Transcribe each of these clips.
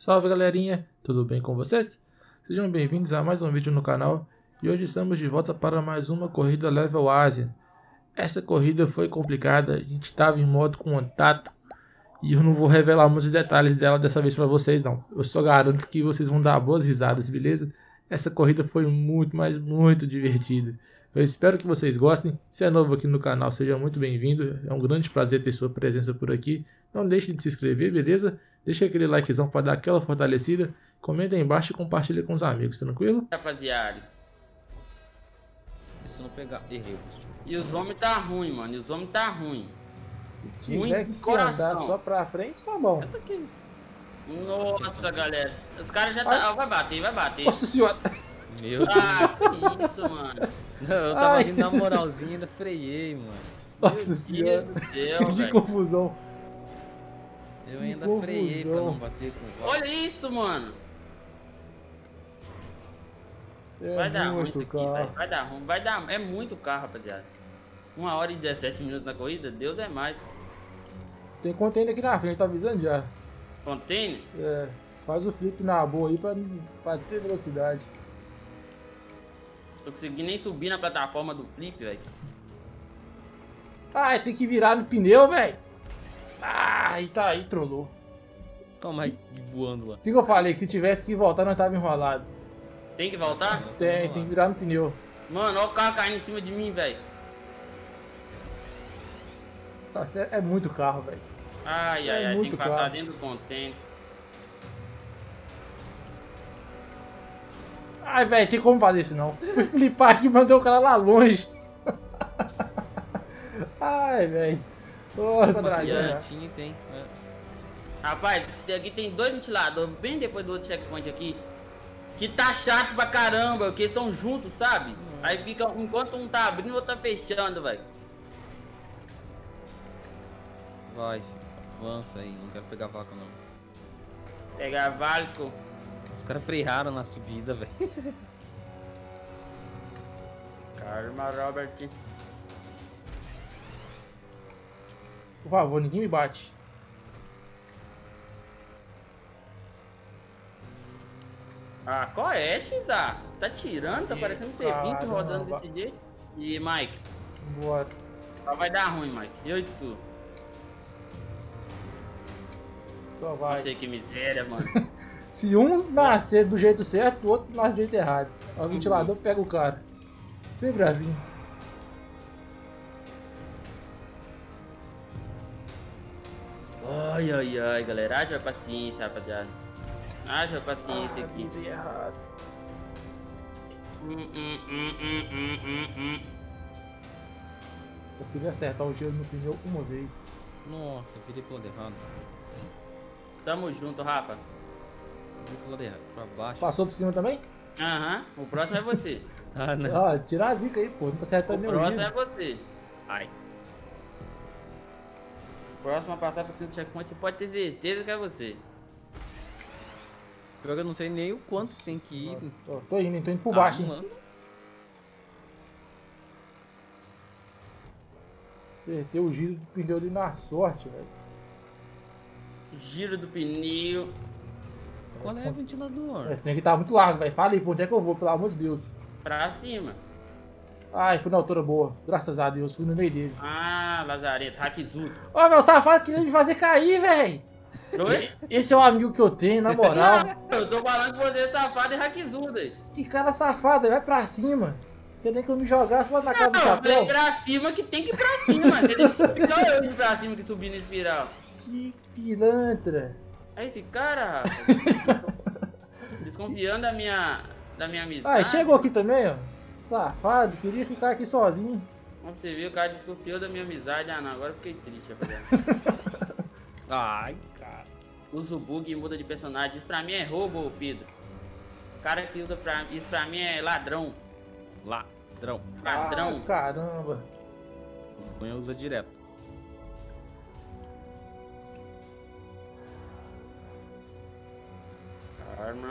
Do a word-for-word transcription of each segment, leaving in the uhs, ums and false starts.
Salve galerinha, tudo bem com vocês? Sejam bem-vindos a mais um vídeo no canal e hoje estamos de volta para mais uma corrida Level Asia. Essa corrida foi complicada, a gente estava em modo contato e eu não vou revelar muitos detalhes dela dessa vez para vocês não. Eu só garanto que vocês vão dar boas risadas, beleza? Essa corrida foi muito, mas muito divertida. Eu espero que vocês gostem. Se é novo aqui no canal, seja muito bem-vindo. É um grande prazer ter sua presença por aqui. Não deixe de se inscrever, beleza? Deixa aquele likezão para dar aquela fortalecida. Comenta aí embaixo e compartilha com os amigos, tranquilo? Rapaziada. Se não pegar, errei. E os homens tá ruim, mano. E os homens tá ruim. Se tiver Muito que coração. andar só pra frente, tá bom. Essa aqui. Nossa, galera. Os caras já Ai. tá... Vai bater, vai bater. Nossa senhora! Meu Deus. Ah, que isso, mano. Não, eu tava Ai. vindo na moralzinha e ainda freiei, mano. Nossa Meu senhora! Deus do céu, Que velho. confusão! Eu Que ainda confusão. freiei pra não bater com o Olha isso, mano. É Vai dar ruim muito isso aqui, carro. velho. Vai dar ruim. Vai dar... É muito carro, rapaziada. Uma hora e dezessete minutos na corrida. Deus é mais. Tem container aqui na frente, tô avisando já. Container? É, faz o flip na boa aí pra, pra ter velocidade. Tô conseguindo nem subir na plataforma do flip, velho. Ai, tem que virar no pneu, velho. Ai, tá aí, trollou. Toma aí, voando lá. O que, que eu falei? Que se tivesse que voltar, nós tava enrolado. Tem que voltar? Tem, tem que virar no pneu. Mano, olha o carro caindo em cima de mim, velho. Nossa, é, é muito carro, velho. Ai, É ai, ai. Tem muito que passar carro. dentro do container. Ai, velho, tem como fazer isso não. Fui flipar aqui e mandei o cara lá longe. Ai, velho. Nossa, Rapaziada. velho. Tinha, tem. É. Rapaz, aqui tem dois ventiladores bem depois do outro checkpoint aqui. Que tá chato pra caramba, porque eles estão juntos, sabe? Aí fica, enquanto um tá abrindo, o outro tá fechando, velho. Vai, avança aí, não quero pegar vaca não. Pegar Valco. Os caras frearam na subida, velho. Calma, Robert. Por favor, ninguém me bate. Ah, qual é, Xizá? Tá tirando? Tá parecendo T vinte Caramba. rodando desse jeito. E, Mike? Bora. Só vai dar ruim, Mike. Eu e tu. Só Não vai. sei que miséria, mano. Se um nascer do jeito certo, o outro nasce do jeito errado. O ventilador pega o cara. Sempre assim. Ai, ai, ai, galera. Haja paciência, rapaziada. Haja paciência Ah, aqui. virei errado. Hum, hum, hum, hum, hum, hum, hum. Só queria acertar o gelo no pneu uma vez. Nossa, eu virei pro lado errado. Tamo junto, Rafa. Virei pro lado errado, pra baixo. Passou por cima também? Aham. O próximo é você. Ah, não. Ah, tira a zica aí, pô. Não tá O acertando nem o próximo é giro. você. Ai. O próximo a passar por cima do checkpoint, você pode ter certeza que é você. Pior que eu não sei nem o quanto tem que ir. Tô, tô indo, tô indo por Ah, baixo, hein. mano. Acertei o giro do pneu ali na sorte, velho. Giro do pneu. Qual é o ventilador? Esse trem aqui tá muito largo, velho. Fala aí, pra onde é que eu vou, pelo amor de Deus. Pra cima. Ai, fui na altura boa. Graças a Deus, fui no meio dele. Ah, Lazarento, Hakizuto. Ô, meu safado queria me fazer cair, velho. Oi? Esse é o amigo que eu tenho, na moral. Eu tô falando que você é safado e Hakizuto aí. Que cara safado, vai pra cima. Quer nem que eu me jogasse lá na casa do Não, eu falei chapéu. pra cima que tem que ir pra cima. Você tem que subir igual eu de pra cima que subir no espiral. Que pilantra. É esse cara, rapaz. Desconfiando da minha, da minha amizade. Ai, chegou aqui também, ó. Safado, queria ficar aqui sozinho. Como você viu, o cara desconfiou da minha amizade. Ah, não, agora eu fiquei triste, rapaziada. Ai, cara. Usa o bug e muda de personagem. Isso pra mim é roubo, Pedro. O cara que usa pra... Isso pra mim é ladrão. Ladrão. Ladrão. Ah, caramba. O Cunha usa direto. Arma.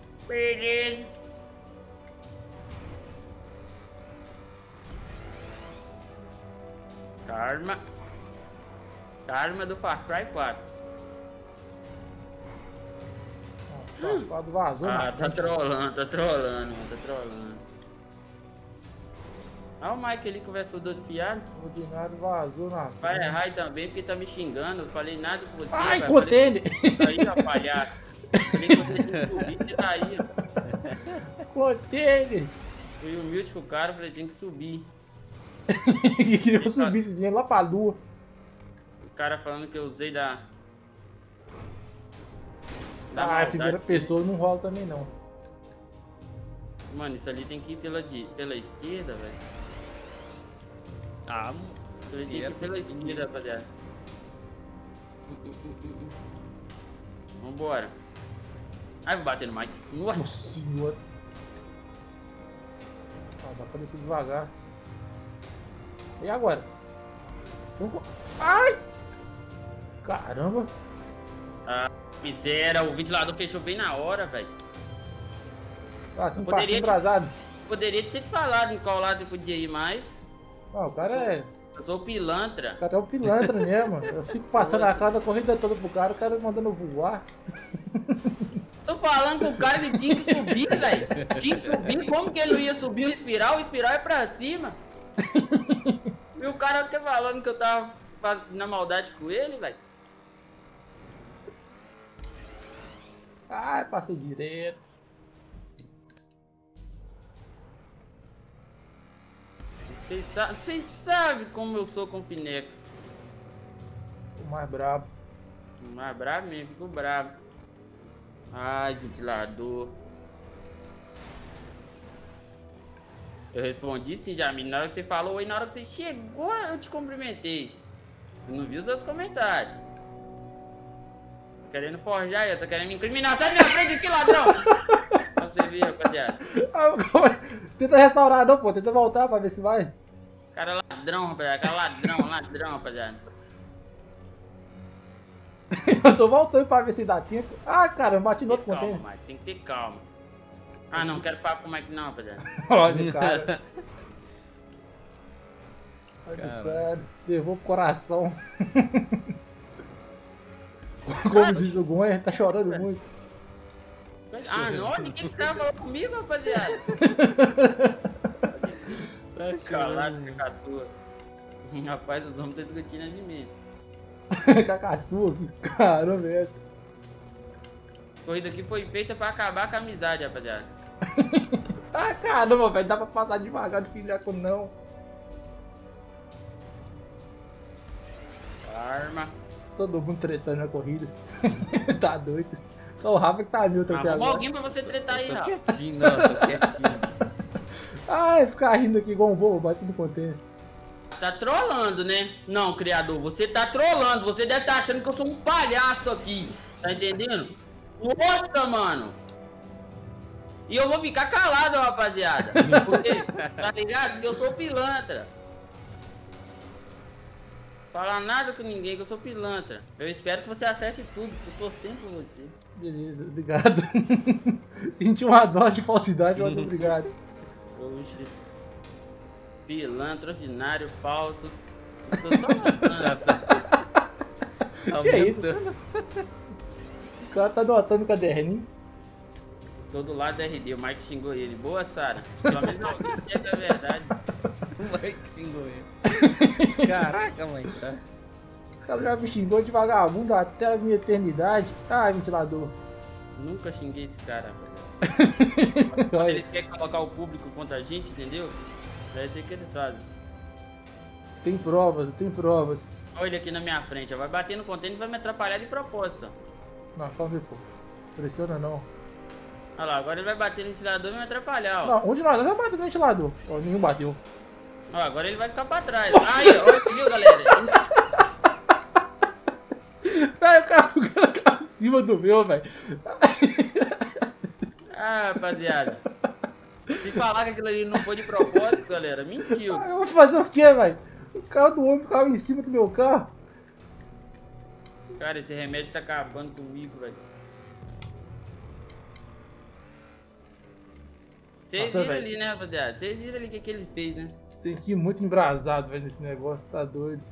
Beleza. Karma. Karma do Far Cry quatro. O safado vazou Ah, na tá frente. trolando, tá trolando, mano, tá trolando. Olha o Mike ali conversou do outro fiado. O ordinário vazou na Vai frente. errar aí também porque tá me xingando. Eu falei nada com você. Ai, pai. container! Falei, aí, ó, palhaço. Falei que você tinha que subir, você tá aí, ó. Container! Fui humilde com o cara, falei, tem que subir. Que queria que eu subisse, vinha lá pra lua. O cara falando que eu usei da. Da Ah, a maldade. primeira pessoa não rola também não. Mano, isso ali tem que ir pela, di- pela esquerda, velho. Ah, Isso ali tem que ir pela esquerda, rapaziada. Hum, hum, hum, hum, hum. Vambora. Ai, vou bater no Mike. Nossa. Nossa senhora. Ah, dá pra descer devagar. E agora? Vamos- Ai! Caramba! Miséria, o ventilador fechou bem na hora, velho. Ah, tem um Poderia passinho te- atrasado. Poderia ter te falado em qual lado eu podia ir mais. Ah, o cara é. Eu sou pilantra. O cara é um pilantra mesmo. Eu fico passando a cada corrida toda pro cara, o cara mandando eu voar. Tô falando com o cara que tinha que subir, velho. Tinha que subir. Como que ele não ia subir o espiral? O espiral é pra cima. E o cara tá falando que eu tava fa- na maldade com ele, velho. Ai, passei direto. Vocês sa- vocês sabem como eu sou com o Fineco. O mais brabo. Mais bravo mesmo, fico bravo. Ai, ventilador. Eu respondi sim, Jamil. Na hora que você falou oi, na hora que você chegou, eu te cumprimentei. Eu não vi os outros comentários. Querendo forjar, eu tô querendo me incriminar. Sai da minha frente aqui, ladrão! Pra você ver, rapaziada. Ah, calma. Tenta restaurar, não, pô. Tenta voltar pra ver se vai. Cara ladrão, rapaziada. Cara ladrão, ladrão, rapaziada. Eu tô voltando pra ver se dá tempo. Ah, cara, eu bati no Tem outro que ter container. calma, Mike. Tem que ter calma. Ah, não quero papo com o Mike não, rapaziada. Olha, cara. Olha, Caralho. cara. Levou pro coração. Como diz o Gon, tá chorando muito. Ah, não? Olha, o que esse cara falou comigo, rapaziada? Tá Calado, cacatua. Rapaz, os homens estão discutindo de mim. Cacatua, que caramba é essa? A corrida aqui foi feita pra acabar com a amizade, rapaziada. Ah, caramba, velho. Dá pra passar devagar de filhaco, não. Arma. Todo mundo tretando na corrida. Tá doido. Só o Rafa que tá neutro até Arruma agora. alguém pra você tretar aí, Tô Rafa. quietinho, não, tô quietinho. Ai, ficar rindo aqui igual um bobo, bate no container. Tá trolando, né? Não, criador, você tá trolando. Você deve estar achando que eu sou um palhaço aqui. Tá entendendo? Nossa, mano. E eu vou ficar calado, rapaziada. Porque, tá ligado? Porque eu sou pilantra. Falar nada com ninguém, que eu sou pilantra. Eu espero que você acerte tudo, porque eu tô sempre com você. Beleza, obrigado. Senti uma dose de falsidade, mas obrigado. Oxe. Pilantra, ordinário, falso. Eu tô só matando. Que é isso? O cara tá notando o caderninho. Todo lado é R D, o Mike xingou ele. Boa, Sara. Pelo menos alguém quer que é verdade. O Mike xingou ele. Caraca, mãe, tá? O cara já me xingou de vagabundo até a minha eternidade. Ai, ventilador. Nunca xinguei esse cara, rapaziada. Quando Olha, eles querem colocar o público contra a gente, entendeu? É isso que eles fazem. tem provas, tem provas. Olha ele aqui na minha frente, ó. Vai bater no container e vai me atrapalhar de propósito. Não, calma aí, pô. Pressiona não. Olha lá, agora ele vai bater no ventilador e vai me atrapalhar, ó. Não, um de nós vai bater no ventilador. Ó, nenhum bateu. Ó, agora ele vai ficar pra trás. Aí, ó, viu, galera? Ai, o cara, o cara caiu em cima do meu, velho. Ah, rapaziada. Se falar que aquilo ali não foi de propósito, galera, mentiu. Eu vou fazer o quê, velho? O carro do homem caiu em cima do meu carro. Cara, esse remédio tá acabando comigo, velho. Vocês Nossa, viram velho. ali, né, rapaziada? Vocês viram ali o que, que ele fez, né? Tem que ir muito embrasado, velho, nesse negócio, tá doido.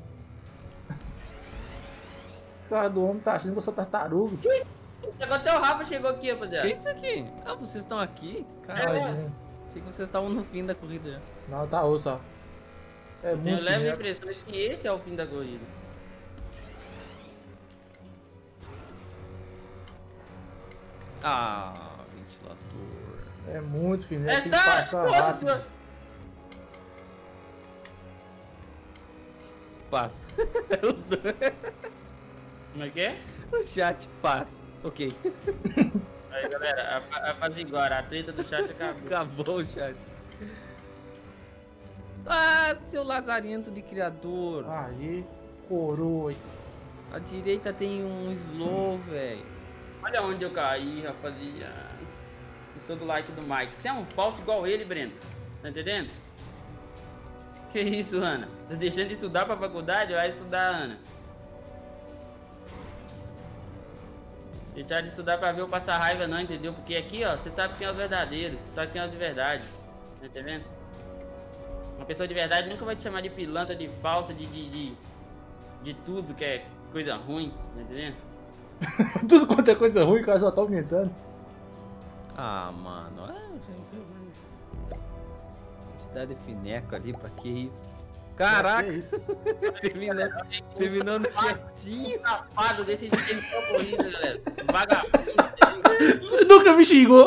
O cara do homem tá achando que eu sou tartaruga. Agora até o Rafa chegou aqui, rapaziada. Que isso aqui? Ah, vocês estão aqui? Ai, Caralho. gente. Achei que vocês estavam no fim da corrida já. Não, tá osso, ó. É Tenho muito leve fineco. impressão de que esse é o fim da corrida. Ah, ventilador. É muito fineco, tem que Essa! passar Nossa rápido. senhora! Passa. Os dois. Como é que é? O chat passa. Ok. Aí, galera, a- apaziguar, a treta do chat acabou. Acabou o chat. Ah, seu lazarento de criador. Aí, coroa. A direita tem um slow, velho. Olha onde eu caí, rapaziada. Estou do like do Mike. Você é um falso igual ele, Breno. Tá entendendo? Que isso, Ana? Tá deixando de estudar pra faculdade? Vai estudar, Ana. Deixar de estudar pra ver eu passar raiva não, entendeu? Porque aqui, ó, você sabe quem é os verdadeiros. Você sabe quem é os de verdade. Tá entendendo? Uma pessoa de verdade nunca vai te chamar de pilantra, de falsa, de... De, de, de tudo que é coisa ruim. Tá entendendo? Tudo quanto é coisa ruim, o cara só tá aumentando. Ah, mano. Ah, quantidade de fineco ali, pra que isso? Caraca! Que isso? terminando, terminando quietinho. Safado desse vídeo de corrida, galera. Vagabundo. Você nunca me xingou.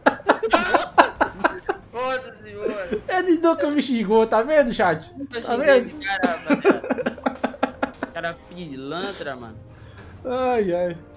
Foda-se, mano. Ele nunca me xingou, tá vendo, chat? Nunca Tá xinguei vendo? esse cara, rapaziada. Cara pilantra, mano. Ai, ai.